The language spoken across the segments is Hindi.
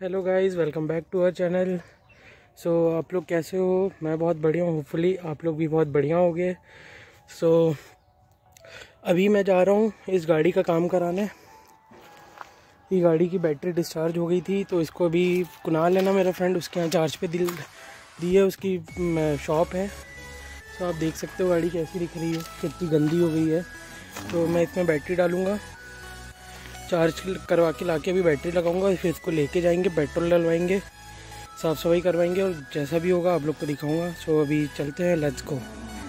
Hello guys, welcome back to our channel. So आप लोग कैसे हो? मैं बहुत बढ़िया हूँ। होपफुली आप लोग भी बहुत बढ़िया होंगे। सो अभी मैं जा रहा हूँ इस गाड़ी का काम कराने। ये गाड़ी की बैटरी डिस्चार्ज हो गई थी, तो इसको अभी कुणाल है ना मेरा फ्रेंड, उसके यहाँ चार्ज पे दी है। उसकी शॉप है। तो आप देख सकते हो गाड़ी कैसी दिख रही है, कितनी गंदी हो गई है। तो मैं इसमें बैटरी डालूँगा, चार्ज करवा के लाके अभी बैटरी लगाऊंगा, फिर इसको लेके जाएंगे, पेट्रोल डलवाएंगे, साफ़ सफाई करवाएंगे और जैसा भी होगा आप लोग को दिखाऊंगा। सो अभी चलते हैं, लेट्स गो।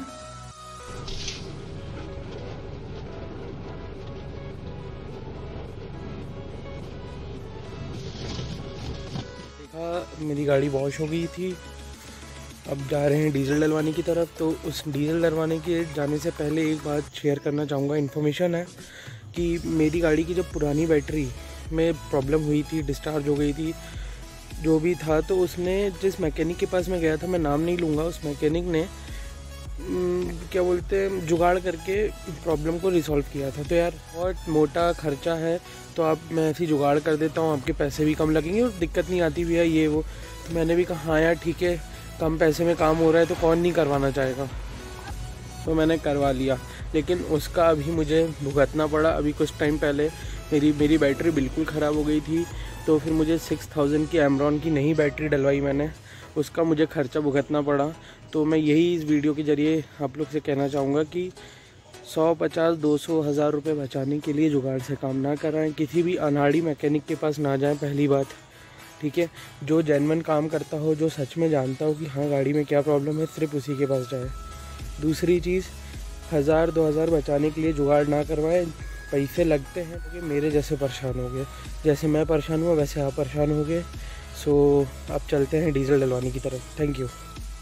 देखा मेरी गाड़ी वॉश हो गई थी, अब जा रहे हैं डीजल डलवाने की तरफ। तो उस डीजल डलवाने के जाने से पहले एक बात शेयर करना चाहूँगा। इन्फॉर्मेशन है कि मेरी गाड़ी की जो पुरानी बैटरी में प्रॉब्लम हुई थी, डिस्चार्ज हो गई थी, जो भी था, तो उसने जिस मैकेनिक के पास मैं गया था, मैं नाम नहीं लूँगा, उस मैकेनिक ने क्या बोलते हैं जुगाड़ करके प्रॉब्लम को रिसॉल्व किया था। तो यार बहुत मोटा खर्चा है, तो मैं ऐसी जुगाड़ कर देता हूँ, आपके पैसे भी कम लगेंगे और दिक्कत नहीं आती भी है ये वो। तो मैंने भी कहा हाँ यार ठीक है, कम पैसे में काम हो रहा है तो कौन नहीं करवाना चाहेगा। तो मैंने करवा लिया, लेकिन उसका अभी मुझे भुगतना पड़ा। अभी कुछ टाइम पहले मेरी बैटरी बिल्कुल ख़राब हो गई थी, तो फिर मुझे 6000 की एमरॉन की नई बैटरी डलवाई मैंने, उसका मुझे ख़र्चा भुगतना पड़ा। तो मैं यही इस वीडियो के ज़रिए आप लोग से कहना चाहूँगा कि 100, 50, 200, 1000 रुपये बचाने के लिए जुगाड़ से काम ना कराएं, किसी भी अनाड़ी मैकेनिक के पास ना जाएं, पहली बात, ठीक है। जो जेन्युइन काम करता हो, जो सच में जानता हो कि हाँ गाड़ी में क्या प्रॉब्लम है, सिर्फ उसी के पास जाए। दूसरी चीज़, 1000, 2000 बचाने के लिए जुगाड़ ना करवाएं, पैसे लगते हैं क्योंकि मेरे जैसे परेशान हो गए, जैसे मैं परेशान हुआ वैसे आप परेशान हो गए। सो अब चलते हैं डीजल डलवाने की तरफ। Thank you.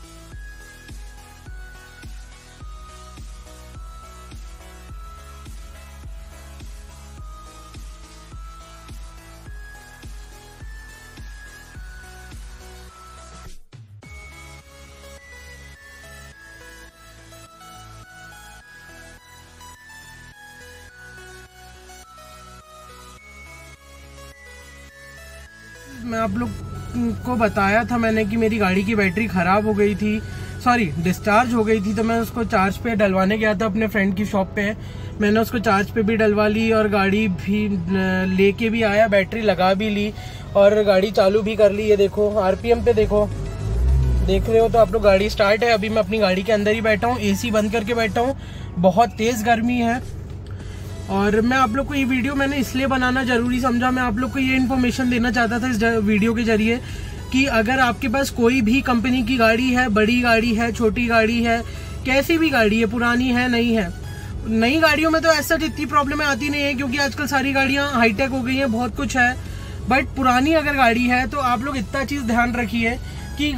मैं आप लोग को बताया था मैंने कि मेरी गाड़ी की बैटरी ख़राब हो गई थी, सॉरी डिस्चार्ज हो गई थी। तो मैं उसको चार्ज पे डलवाने गया था अपने फ्रेंड की शॉप पे। मैंने उसको चार्ज पे भी डलवा ली और गाड़ी भी लेके भी आया, बैटरी लगा भी ली और गाड़ी चालू भी कर ली। ये देखो आरपीएम पे देखो, देख रहे हो तो आप लोग, गाड़ी स्टार्ट है। अभी मैं अपनी गाड़ी के अंदर ही बैठा हूँ, एसी बंद करके बैठा हूँ, बहुत तेज़ गर्मी है। और मैं आप लोग को ये वीडियो मैंने इसलिए बनाना ज़रूरी समझा, मैं आप लोग को ये इन्फॉर्मेशन देना चाहता था इस वीडियो के ज़रिए कि अगर आपके पास कोई भी कंपनी की गाड़ी है, बड़ी गाड़ी है, छोटी गाड़ी है, कैसी भी गाड़ी है, पुरानी है, नई है, नई गाड़ियों में तो ऐसा इतनी प्रॉब्लम आती नहीं है क्योंकि आजकल सारी गाड़ियाँ हाईटेक हो गई हैं, बहुत कुछ है। बट पुरानी अगर गाड़ी है तो आप लोग इतना चीज़ ध्यान रखिए कि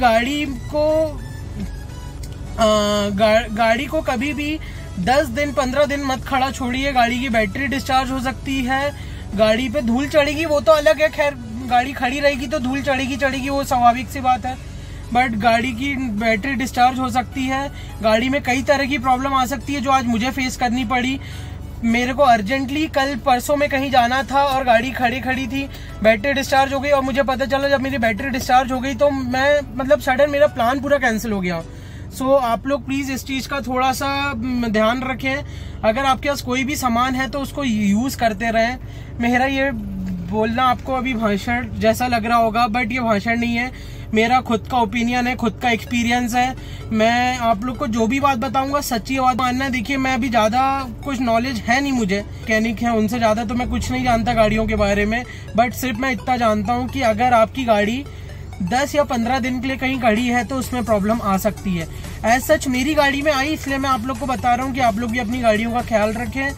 गाड़ी को कभी भी 10 दिन 15 दिन मत खड़ा छोड़िए। गाड़ी की बैटरी डिस्चार्ज हो सकती है, गाड़ी पे धूल चढ़ेगी, वो तो अलग है, खैर गाड़ी खड़ी रहेगी तो धूल चढ़ेगी, वो स्वाभाविक सी बात है। बट गाड़ी की बैटरी डिस्चार्ज हो सकती है, गाड़ी में कई तरह की प्रॉब्लम आ सकती है, जो आज मुझे फेस करनी पड़ी। मेरे को अर्जेंटली कल परसों में कहीं जाना था और गाड़ी खड़ी थी, बैटरी डिस्चार्ज हो गई और मुझे पता चला जब मेरी बैटरी डिस्चार्ज हो गई तो मैं मतलब सडन मेरा प्लान पूरा कैंसिल हो गया। सो आप लोग प्लीज़ इस चीज़ का थोड़ा सा ध्यान रखें। अगर आपके पास कोई भी सामान है तो उसको यूज़ करते रहें। मेरा ये बोलना आपको अभी भाषण जैसा लग रहा होगा, बट ये भाषण नहीं है, मेरा खुद का ओपिनियन है, खुद का एक्सपीरियंस है। मैं आप लोग को जो भी बात बताऊंगा सच्ची बात मानना है। देखिए मैं अभी ज़्यादा कुछ नॉलेज है नहीं मुझे, मैकेनिक है उनसे ज़्यादा तो मैं कुछ नहीं जानता गाड़ियों के बारे में। बट सिर्फ मैं इतना जानता हूँ कि अगर आपकी गाड़ी 10 या 15 दिन के लिए कहीं खड़ी है तो उसमें प्रॉब्लम आ सकती है। एज सच मेरी गाड़ी में आई, इसलिए मैं आप लोग को बता रहा हूँ कि आप लोग भी अपनी गाड़ियों का ख्याल रखें।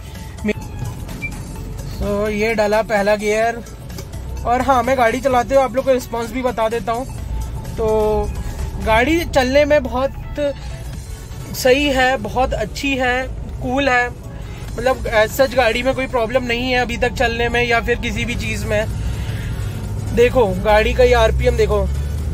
तो ये डाला पहला गियर, और हाँ मैं गाड़ी चलाते हुए आप लोग को रिस्पॉन्स भी बता देता हूँ। तो गाड़ी चलने में बहुत सही है, बहुत अच्छी है, कूल है, मतलब एज सच गाड़ी में कोई प्रॉब्लम नहीं है अभी तक चलने में या फिर किसी भी चीज़ में। देखो गाड़ी का ये आरपीएम देखो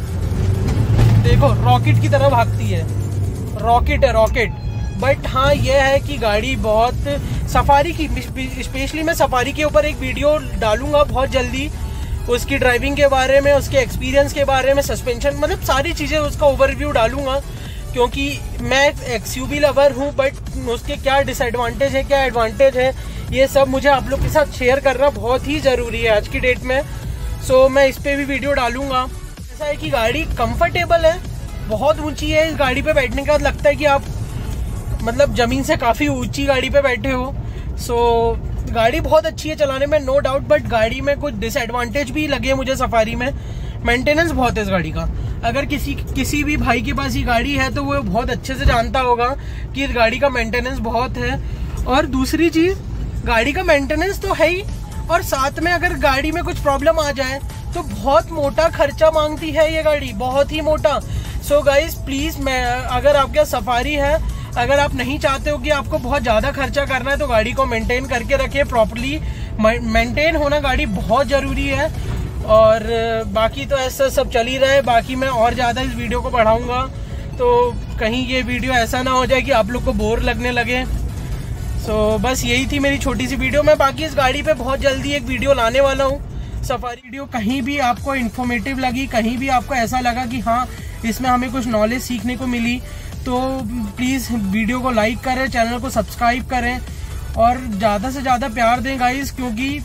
रॉकेट की तरह भागती है, रॉकेट है रॉकेट। बट हाँ ये है कि गाड़ी बहुत सफारी की, स्पेशली मैं सफारी के ऊपर एक वीडियो डालूंगा बहुत जल्दी, उसकी ड्राइविंग के बारे में, उसके एक्सपीरियंस के बारे में, सस्पेंशन, मतलब सारी चीज़ें उसका ओवरव्यू डालूंगा, क्योंकि मैं एक्सयूवी लवर हूँ, बट उसके क्या डिसएडवांटेज है, क्या एडवांटेज है, ये सब मुझे आप लोग के साथ शेयर करना बहुत ही ज़रूरी है आज की डेट में। सो मैं इस पर भी वीडियो डालूंगा। ऐसा है कि गाड़ी कंफर्टेबल है, बहुत ऊंची है, इस गाड़ी पे बैठने के बाद लगता है कि आप मतलब ज़मीन से काफ़ी ऊंची गाड़ी पे बैठे हो। सो गाड़ी बहुत अच्छी है चलाने में, नो डाउट, बट गाड़ी में कुछ डिसएडवांटेज भी लगे मुझे सफारी में। मेंटेनेंस बहुत है इस गाड़ी का। अगर किसी भी भाई के पास ये गाड़ी है तो वो बहुत अच्छे से जानता होगा कि इस गाड़ी का मेंटेनेंस बहुत है। और दूसरी चीज़, गाड़ी का मेंटेनेंस तो है ही, और साथ में अगर गाड़ी में कुछ प्रॉब्लम आ जाए तो बहुत मोटा खर्चा मांगती है ये गाड़ी, बहुत ही मोटा। सो गाइज प्लीज़, मैं अगर आपके सफारी है, अगर आप नहीं चाहते हो कि आपको बहुत ज़्यादा खर्चा करना है, तो गाड़ी को मेंटेन करके रखिए प्रॉपर्ली। मेंटेन होना गाड़ी बहुत ज़रूरी है। और बाकी तो ऐसा सब चल ही रहा है। बाकी मैं और ज़्यादा इस वीडियो को बढ़ाऊँगा तो कहीं ये वीडियो ऐसा ना हो जाए कि आप लोग को बोर लगने लगे। सो बस यही थी मेरी छोटी सी वीडियो। मैं बाकी इस गाड़ी पे बहुत जल्दी एक वीडियो लाने वाला हूँ, सफारी वीडियो। कहीं भी आपको इन्फॉर्मेटिव लगी, कहीं भी आपको ऐसा लगा कि हाँ इसमें हमें कुछ नॉलेज सीखने को मिली, तो प्लीज़ वीडियो को लाइक करें, चैनल को सब्सक्राइब करें और ज़्यादा से ज़्यादा प्यार दें गाइस, क्योंकि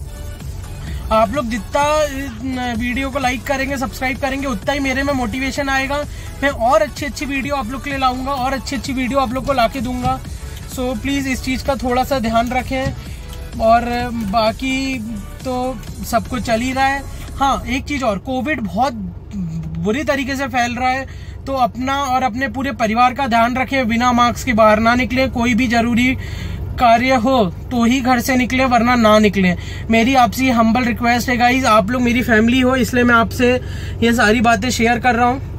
आप लोग जितना वीडियो को लाइक करेंगे, सब्सक्राइब करेंगे, उतना ही मेरे में मोटिवेशन आएगा। मैं और अच्छी वीडियो आप लोग के लिए लाऊंगा और अच्छी वीडियो आप लोग को ला के दूंगा। सो प्लीज़ इस चीज़ का थोड़ा सा ध्यान रखें। और बाकी तो सब कुछ चल ही रहा है। हाँ, एक चीज़ और, कोविड बहुत बुरी तरीके से फैल रहा है, तो अपना और अपने पूरे परिवार का ध्यान रखें। बिना मास्क के बाहर ना निकलें, कोई भी ज़रूरी कार्य हो तो ही घर से निकले, वरना ना निकले। मेरी आपसे हम्बल रिक्वेस्ट है गाइज, आप लोग मेरी फैमिली हो, इसलिए मैं आपसे ये सारी बातें शेयर कर रहा हूँ।